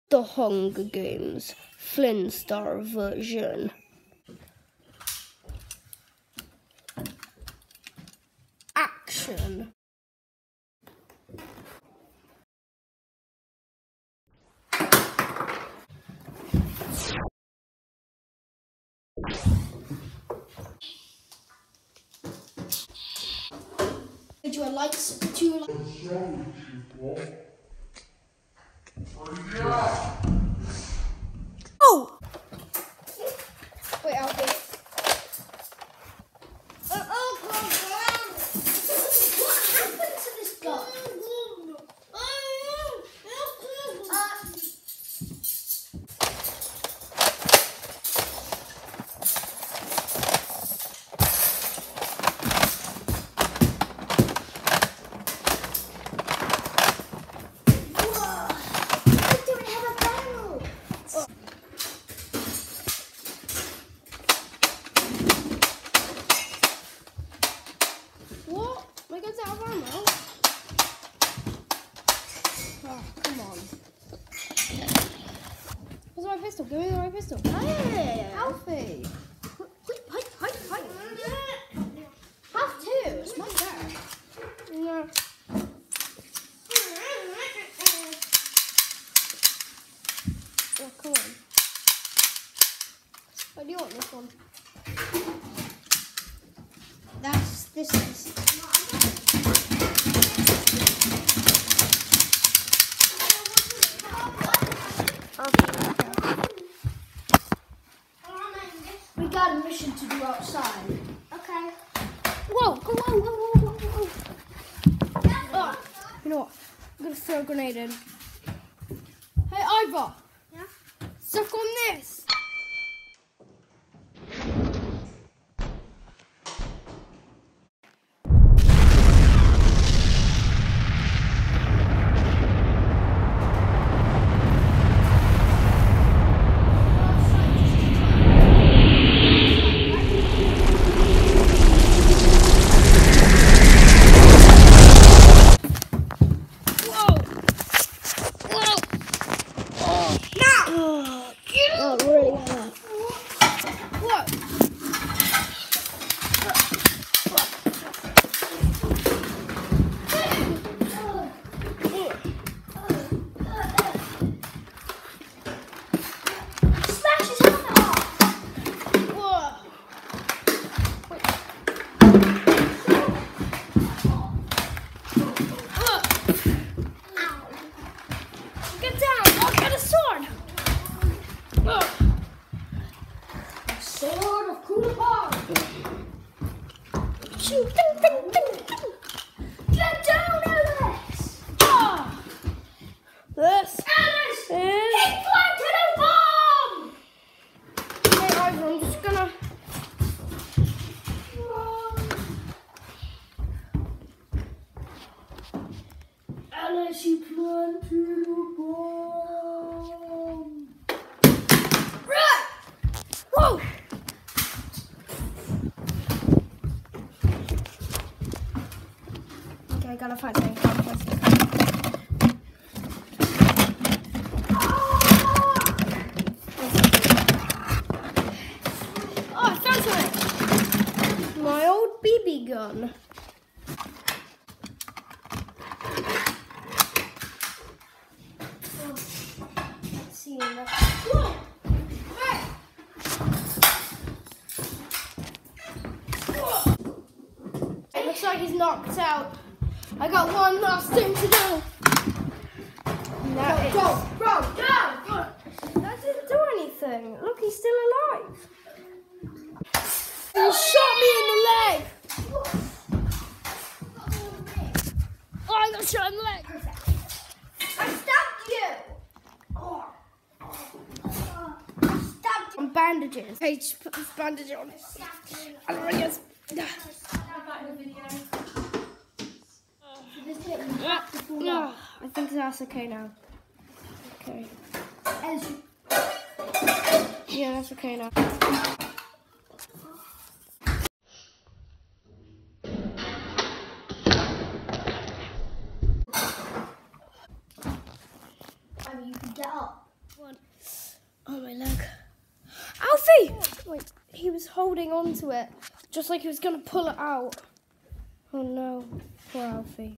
The Hunger Games Flynnstar version. Action. Do you like Oh! Wait, I'll be. What happened to this guy? What? My gun's out of ammo? Oh, come on. Where's my pistol? Give me my pistol. Hey! Alfie! Hi. Have two. It's my turn. No. Oh, come on. Why do you want this one? This is. We got a mission to do outside. Okay. Whoa! Whoa! Oh, you know what? I'm gonna throw a grenade in. Hey, Ivor! Yeah? Suck on this! Oh, really hurt. What? Smash his helmet off! Whoa. Ow. Get down! I'll get a sword! Sword of Coolapar! Shoot! Ding, ding, ding, ding. Get down, Alice! Ah. This Alice! is... He planted a bomb! Hey, Ivor, I'm just gonna... Alice, you planted a bomb! Right! Whoa! Okay, I gotta find something. Oh, I found something! My old BB gun. Let's see. Whoa! Hey! It looks like he's knocked out. I got one last thing to do. Go! That didn't do anything. Look, he's still alive. He shot me in the leg. Oh, I got shot in the leg. I stabbed you! I stabbed you! On bandages. Hey, just put this bandage on. I guess. No, I think that's okay now. Okay. Yeah, that's okay now. You can get up. One. Oh, my leg. Alfie! Wait, he was holding on to it, just like he was going to pull it out. Oh no, poor Alfie.